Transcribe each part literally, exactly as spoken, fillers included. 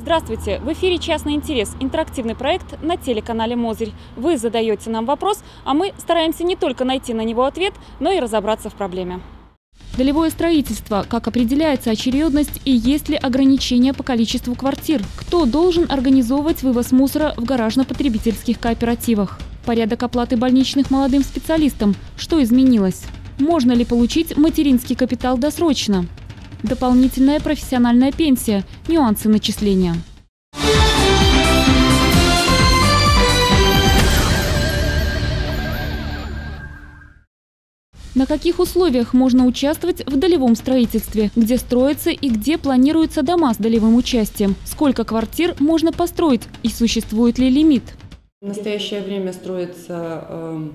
Здравствуйте! В эфире «Частный интерес» – интерактивный проект на телеканале «Мозырь». Вы задаете нам вопрос, а мы стараемся не только найти на него ответ, но и разобраться в проблеме. Долевое строительство. Как определяется очередность и есть ли ограничения по количеству квартир? Кто должен организовывать вывоз мусора в гаражно-потребительских кооперативах? Порядок оплаты больничных молодым специалистам. Что изменилось? Можно ли получить материнский капитал досрочно? Дополнительная профессиональная пенсия. Нюансы начисления. На каких условиях можно участвовать в долевом строительстве? Где строятся и где планируются дома с долевым участием? Сколько квартир можно построить и существует ли лимит? В настоящее время строится э,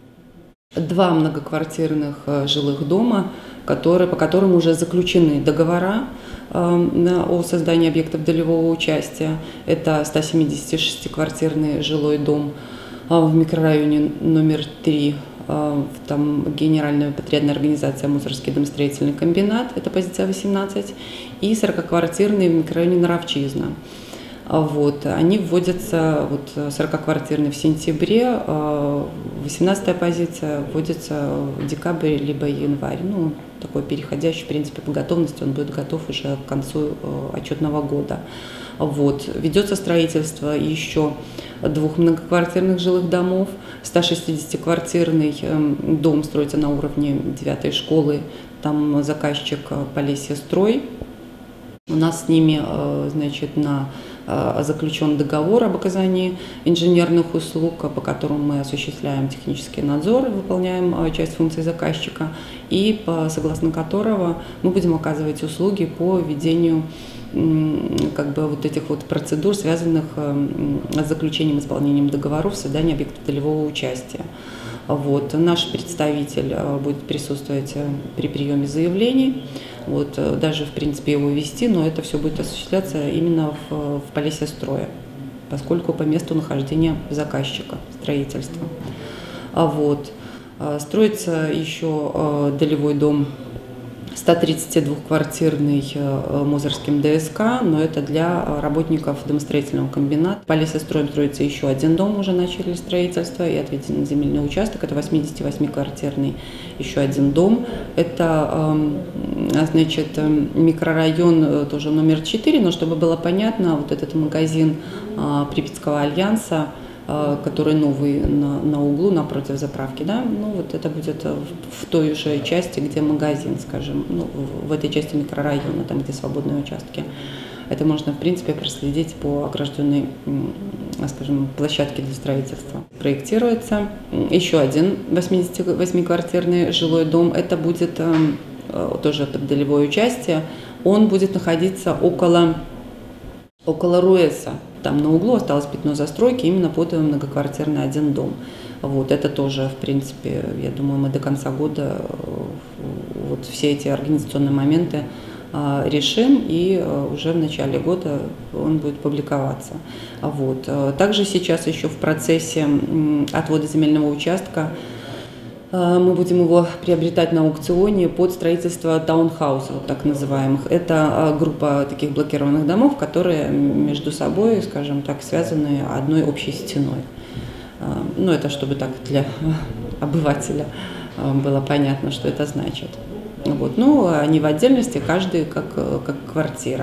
два многоквартирных э, жилых дома, которые, по которым уже заключены договора э, о создании объектов долевого участия. Это сто семидесятишестиквартирный жилой дом э, в микрорайоне номер три. Там генеральная подрядная организация «Мусорский домостроительный комбинат», это позиция восемнадцать, и сорокаквартирный в микрорайоне Наровчизна. Вот. Они вводятся, вот сорокаквартирный в сентябре, восемнадцатая позиция вводится в декабре либо январь. Ну, такой переходящий, в принципе, по готовности, он будет готов уже к концу отчетного года. Вот. Ведется строительство еще двух многоквартирных жилых домов. сто шестидесятиквартирный дом строится на уровне девятой школы, там заказчик Полесье Строй. У нас с ними, значит, на заключен договор об оказании инженерных услуг, по которым мы осуществляем технический надзор, выполняем часть функций заказчика, и по, согласно которого мы будем оказывать услуги по ведению как бы вот этих вот процедур, связанных с заключением и исполнением договоров, созданием объектов долевого участия. Вот. Наш представитель будет присутствовать при приеме заявлений, вот, даже, в принципе, его вести, но это все будет осуществляться именно в, в Полесье Строе, поскольку по месту нахождения заказчика строительства. Вот. Строится еще долевой дом сто тридцатидвухквартирный Мозырским ДСК, но это для работников домостроительного комбината. В Полесье Строе строится еще один дом, уже начали строительство, и отведен земельный участок, это восьмидесятивосьмиквартирный еще один дом. Это, значит, микрорайон тоже номер четыре, но чтобы было понятно, вот этот магазин Припятского альянса, который новый на, на углу напротив заправки, да, ну вот это будет в, в той же части, где магазин, скажем, ну, в, в этой части микрорайона, там, где свободные участки. Это можно, в принципе, проследить по огражденной, скажем, площадке для строительства. Проектируется еще один восьмидесятивосьмиквартирный жилой дом, это будет тоже под долевое участие, он будет находиться около, около РУЭСа. Там на углу осталось пятно застройки именно под многоквартирный один дом. Вот, это тоже, в принципе, я думаю, мы до конца года вот все эти организационные моменты решим, и уже в начале года он будет публиковаться. Вот. Также сейчас еще в процессе отвода земельного участка мы будем его приобретать на аукционе под строительство таунхаусов, вот так называемых. Это группа таких блокированных домов, которые между собой, скажем так, связаны одной общей стеной. Ну, это чтобы так для обывателя было понятно, что это значит. Вот. Ну, они в отдельности, каждый как, как квартира.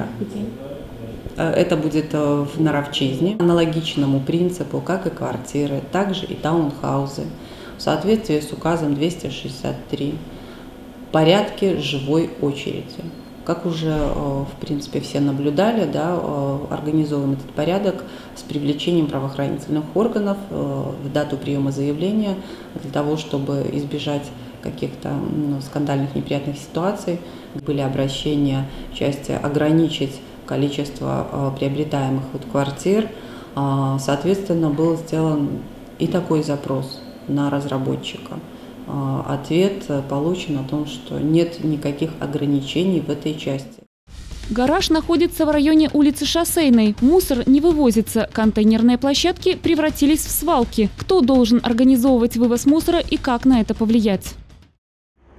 Это будет в Наровчизне. Аналогичному принципу, как и квартиры, также и таунхаузы. В соответствии с указом двести шестьдесят три в порядке живой очереди. Как уже, в принципе, все наблюдали, да, организован этот порядок с привлечением правоохранительных органов в дату приема заявления для того, чтобы избежать каких-то ну, скандальных неприятных ситуаций. Были обращения в части ограничить количество приобретаемых вот квартир. Соответственно, был сделан и такой запрос на разработчика. Ответ получен о том, что нет никаких ограничений в этой части. Гараж находится в районе улицы Шоссейной. Мусор не вывозится. Контейнерные площадки превратились в свалки. Кто должен организовывать вывоз мусора и как на это повлиять?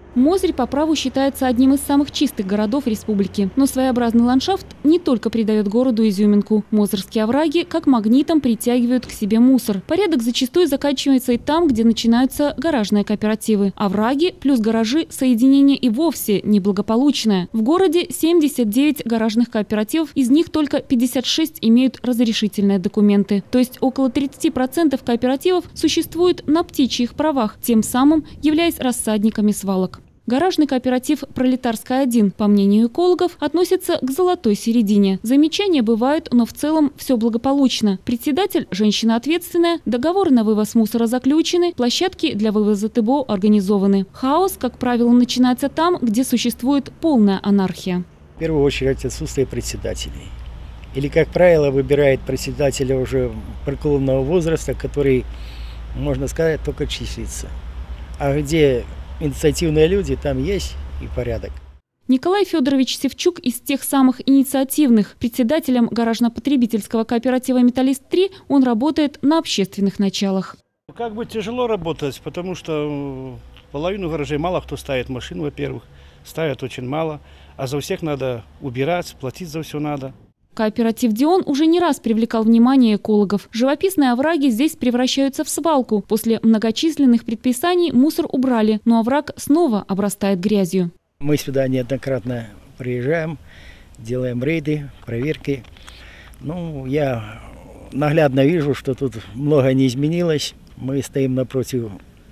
Мозырь по праву считается одним из самых чистых городов республики. Но своеобразный ландшафт не только придает городу изюминку. Мозырские овраги как магнитом притягивают к себе мусор. Порядок зачастую заканчивается и там, где начинаются гаражные кооперативы. Овраги плюс гаражи – соединение и вовсе неблагополучное. В городе семьдесят девять гаражных кооперативов, из них только пятьдесят шесть имеют разрешительные документы. То есть около тридцати процентов кооперативов существуют на птичьих правах, тем самым являясь рассадниками свалок. Гаражный кооператив «Пролетарская один», по мнению экологов, относится к золотой середине. Замечания бывают, но в целом все благополучно. Председатель – женщина ответственная, договоры на вывоз мусора заключены, площадки для вывоза ТБО организованы. Хаос, как правило, начинается там, где существует полная анархия. В первую очередь отсутствие председателей. Или, как правило, выбирает председателя уже преклонного возраста, который, можно сказать, только числится. А где инициативные люди, там есть и порядок. Николай Федорович Севчук из тех самых инициативных. Председателем гаражно-потребительского кооператива «Металлист-три» он работает на общественных началах. Как бы тяжело работать, потому что половину гаражей мало кто ставит машин, во-первых. Ставят очень мало, а за всех надо убирать, платить за все надо. Кооператив «Дион» уже не раз привлекал внимание экологов. Живописные овраги здесь превращаются в свалку. После многочисленных предписаний мусор убрали, но овраг снова обрастает грязью. Мы сюда неоднократно приезжаем, делаем рейды, проверки. Ну, я наглядно вижу, что тут много не изменилось. Мы стоим напротив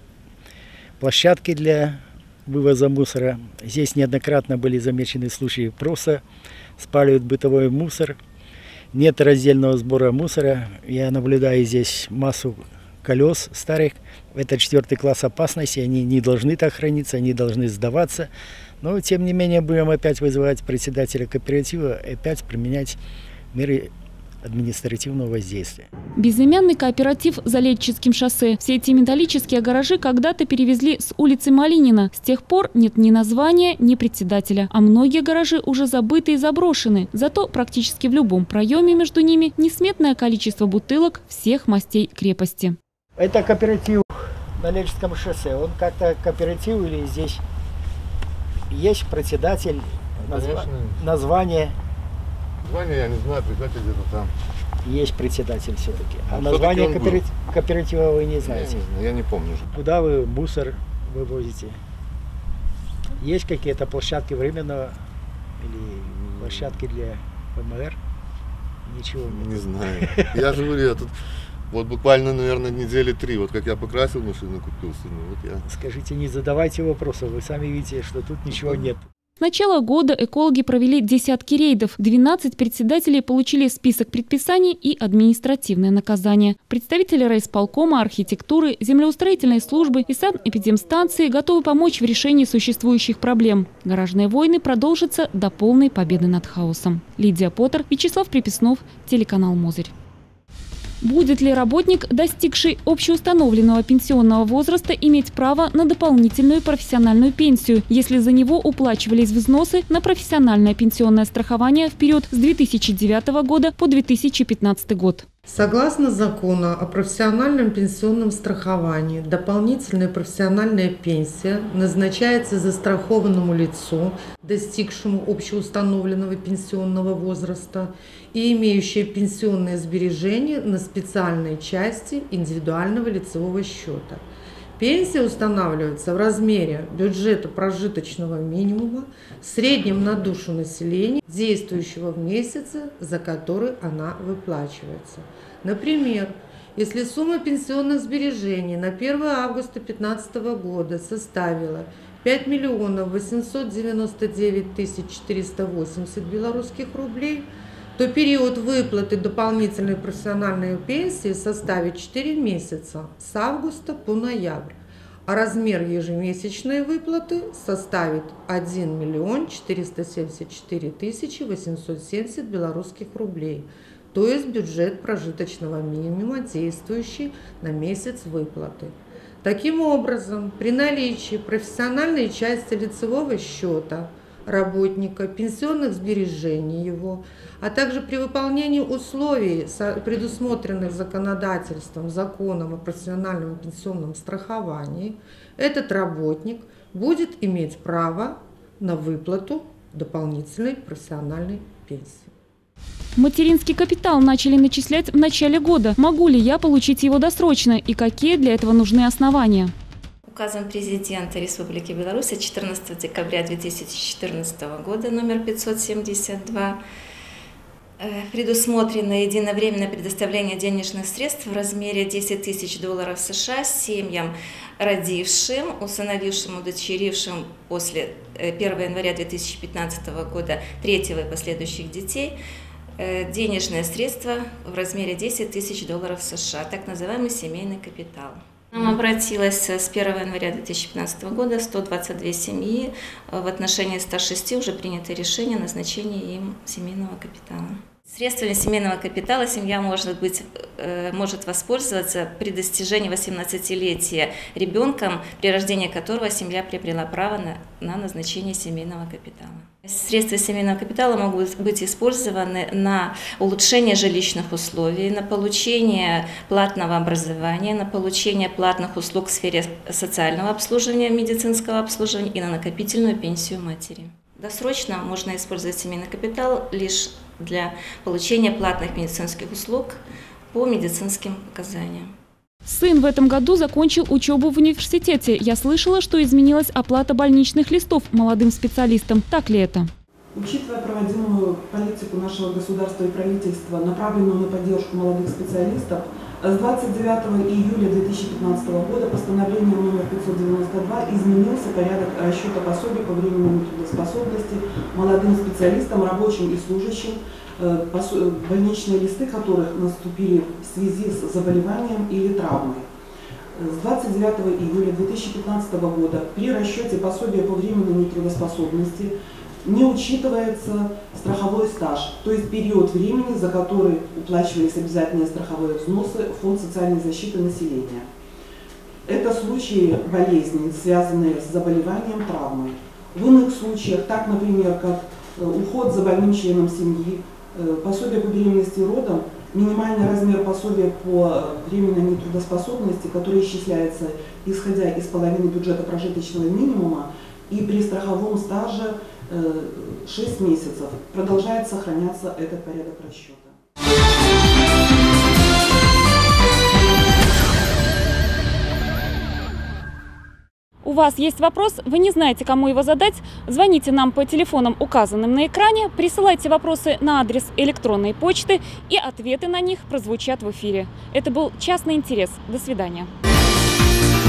площадки для вывоза мусора. Здесь неоднократно были замечены случаи просто спаливают бытовой мусор. Нет раздельного сбора мусора. Я наблюдаю здесь массу колес старых. Это четвертый класс опасности. Они не должны так храниться, они должны сдаваться. Но, тем не менее, будем опять вызывать председателя кооператива и опять применять меры административного воздействия. Безымянный кооператив за Летческим шоссе. Все эти металлические гаражи когда-то перевезли с улицы Малинина. С тех пор нет ни названия, ни председателя. А многие гаражи уже забыты и заброшены. Зато практически в любом проеме между ними несметное количество бутылок всех мастей крепости. Это кооператив на Летческом шоссе. Он как-то кооператив или здесь есть председатель, назва... название? Название я не знаю, председатель где-то там. Есть председатель все-таки. А ну, название кооператив... кооператива вы не знаете? Я не, я не помню. Куда вы мусор вывозите? Есть какие-то площадки временного или площадки для ПМР? Ничего нет. Не знаю. Я же говорю, я тут вот буквально, наверное, недели три, вот как я покрасил машину, купил сыну, вот я. Скажите, не задавайте вопросов, вы сами видите, что тут ничего нет. С начала года экологи провели десятки рейдов. двенадцать председателей получили список предписаний и административное наказание. Представители райисполкома, архитектуры, землеустроительной службы и санэпидемстанции готовы помочь в решении существующих проблем. Гаражные войны продолжатся до полной победы над хаосом. Лидия Поттер, Вячеслав Приписнов, телеканал «Мозырь». Будет ли работник, достигший общеустановленного пенсионного возраста, иметь право на дополнительную профессиональную пенсию, если за него уплачивались взносы на профессиональное пенсионное страхование в период с две тысячи девятого года по две тысячи пятнадцатый год? Согласно закону о профессиональном пенсионном страховании, дополнительная профессиональная пенсия назначается застрахованному лицу, достигшему общеустановленного пенсионного возраста и имеющее пенсионные сбережения на специальной части индивидуального лицевого счета. Пенсия устанавливается в размере бюджета прожиточного минимума в среднем на душу населения, действующего в месяце, за который она выплачивается. Например, если сумма пенсионных сбережений на первое августа две тысячи пятнадцатого года составила пять миллионов восемьсот девяносто девять тысяч четыреста восемьдесят белорусских рублей, то период выплаты дополнительной профессиональной пенсии составит четыре месяца с августа по ноябрь, а размер ежемесячной выплаты составит один миллион четыреста семьдесят четыре тысячи восемьсот семьдесят белорусских рублей, то есть бюджет прожиточного минимума, действующий на месяц выплаты. Таким образом, при наличии профессиональной части лицевого счета работника, пенсионных сбережений его, а также при выполнении условий, предусмотренных законодательством, законом о профессиональном пенсионном страховании, этот работник будет иметь право на выплату дополнительной профессиональной пенсии. Материнский капитал начали начислять в начале года. Могу ли я получить его досрочно и какие для этого нужны основания? Указом президента Республики Беларусь от четырнадцатого декабря две тысячи четырнадцатого года номер пятьсот семьдесят два предусмотрено единовременное предоставление денежных средств в размере десять тысяч долларов США семьям, родившим, усыновившим, удочерившим после первого января две тысячи пятнадцатого года третьего и последующих детей, денежные средства в размере десять тысяч долларов США, так называемый семейный капитал. Нам обратилось с первого января две тысячи пятнадцатого года сто двадцать две семьи, в отношении ста шести уже принято решение о назначении им семейного капитала. Средствами семейного капитала семья может, быть, может воспользоваться при достижении восемнадцатилетия ребенком, при рождении которого семья приобрела право на, на назначение семейного капитала. Средства семейного капитала могут быть использованы на улучшение жилищных условий, на получение платного образования, на получение платных услуг в сфере социального обслуживания, медицинского обслуживания и на накопительную пенсию матери. Досрочно можно использовать семейный капитал лишь для получения платных медицинских услуг по медицинским показаниям. Сын в этом году закончил учебу в университете. Я слышала, что изменилась оплата больничных листов молодым специалистам. Так ли это? Учитывая проводимую политику нашего государства и правительства, направленную на поддержку молодых специалистов, с двадцать девятого июля две тысячи пятнадцатого года постановлением номер пятьсот девяносто два изменился порядок расчета пособий по временной трудоспособности молодым специалистам, рабочим и служащим, больничные листы которых наступили в связи с заболеванием или травмой. С двадцать девятого июля две тысячи пятнадцатого года при расчете пособия по временной нетрудоспособности не учитывается страховой стаж, то есть период времени, за который уплачивались обязательные страховые взносы в Фонд социальной защиты населения. Это случаи болезни, связанные с заболеванием, травмой. В иных случаях, так, например, как уход за больным членом семьи, пособие по беременности и родам, минимальный размер пособия по временной нетрудоспособности, который исчисляется, исходя из половины бюджета прожиточного минимума, и при страховом стаже шесть месяцев продолжает сохраняться этот порядок расчета. У вас есть вопрос, вы не знаете, кому его задать? Звоните нам по телефонам, указанным на экране, присылайте вопросы на адрес электронной почты, и ответы на них прозвучат в эфире. Это был «Частный интерес». До свидания.